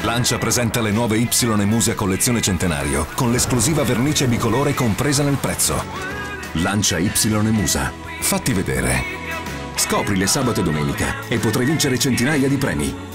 Lancia presenta le nuove Y Musa collezione centenario con l'esclusiva vernice bicolore compresa nel prezzo. Lancia Y Musa. Fatti vedere. Scoprile sabato e domenica e potrai vincere centinaia di premi.